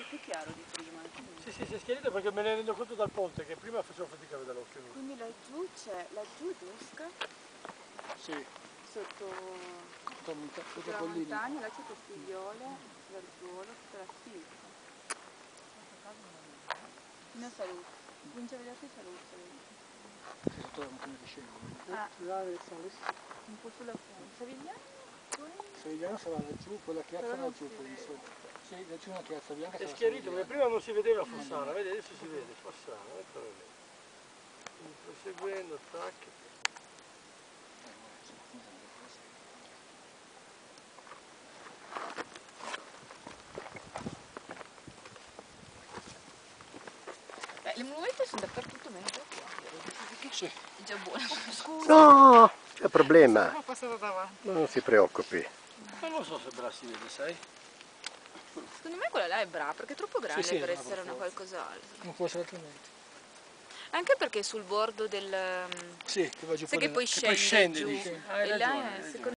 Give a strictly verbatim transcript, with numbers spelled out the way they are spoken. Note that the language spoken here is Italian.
più chiaro di prima. Sì, sì, si è schiarito perché me ne rendo conto dal ponte che prima facevo fatica a vedere l'occhio. Quindi laggiù c'è, laggiù Dusca, Sì. sotto, Sotto, sotto la montagna, là c'è Castigliole, Verzuolo, tutta la Stilca. Fino a Saluzzo, comincia a vedersi Saluzzo. Sotto la montagna di Scemo. Ah, Là sono le un po' sulla punta. Savigliano? Savigliano sarà laggiù, quella chiazza Però non laggiù, si poi di vede. sopra. Sì, laggiù una chiazza bianca. È schiarito perché prima non si vedeva Fossana, vedi adesso si vede Fossana, eccolo lì. Quindi proseguendo, tac. Beh, le monumenti sono dappertutto meno che qua. Sì. È già buono. Scusa. No, c'è problema. Sono passata davanti. Non si preoccupi. Ma non so se Bra si vede, sai? Secondo me quella là è Bra, perché è troppo grande Sì, sì, per no, essere per una forza. qualcos'altro. Non può essere altrimenti. Anche perché è sul bordo del... Sì, che va giù sai poi che poi che poi scende scende giù. lì. Hai E là ragione, è, hai ragione. secondo